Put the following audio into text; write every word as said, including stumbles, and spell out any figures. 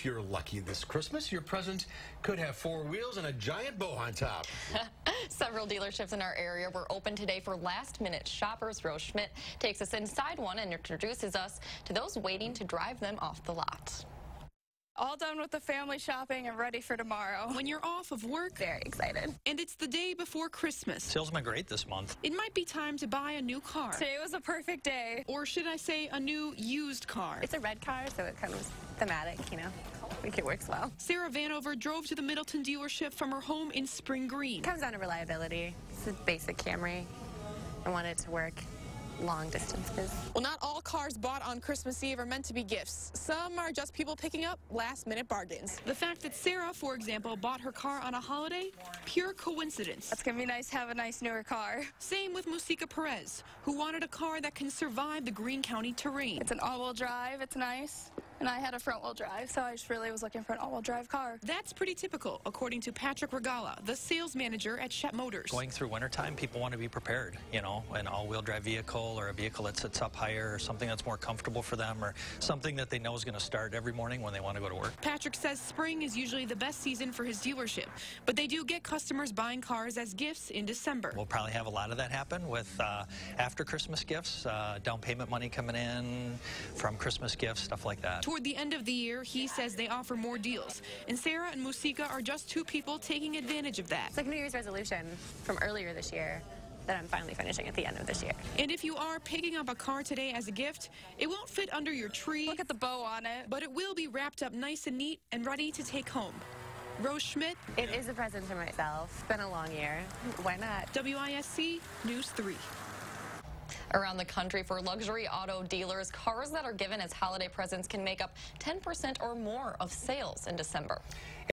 If you're lucky this Christmas, your present could have four wheels and a giant bow on top. Several dealerships in our area were open today for last-minute shoppers. Rose Schmidt takes us inside one and introduces us to those waiting to drive them off the lot. All done with the family shopping and ready for tomorrow. When you're off of work, Very excited. and it's the day before Christmas, Sales have been great this month. it might be time to buy a new car. Today was a perfect day. Or should I say a new used car? It's a red car, so it comes thematic, you know. I think it works well. Sarah Vanover drove to the Middleton dealership from her home in Spring Green. It comes down to reliability. It's a basic Camry. I want it to work long distances. Well, not all cars bought on Christmas Eve are meant to be gifts. Some are just people picking up last-minute bargains. The fact that Sarah, for example, bought her car on a holiday, pure coincidence. It's going to be nice to have a nice newer car. Same with Musika Perez, who wanted a car that can survive the Greene County terrain. It's an all-wheel drive. It's nice. And I had a front-wheel drive, so I just really was looking for an all-wheel drive car. That's pretty typical, according to Patrick Regala, the sales manager at Shep Motors. Going through wintertime, people want to be prepared, you know, an all-wheel drive vehicle or a vehicle that sits up higher or something that's more comfortable for them or something that they know is going to start every morning when they want to go to work. Patrick says spring is usually the best season for his dealership, but they do get customers buying cars as gifts in December. We'll probably have a lot of that happen with uh, after Christmas gifts, uh, down payment money coming in from Christmas gifts, stuff like that. Toward the end of the year, he says they offer more deals, and Sarah and Musika are just two people taking advantage of that. It's like a New Year's resolution from earlier this year that I'm finally finishing at the end of this year. And if you are picking up a car today as a gift, it won't fit under your tree. Look at the bow on it. But it will be wrapped up nice and neat and ready to take home. Rose Schmidt, It is a present for myself. It's been a long year. Why not? W I S C News three. Around the country, for luxury auto dealers, cars that are given as holiday presents can make up ten percent or more of sales in December.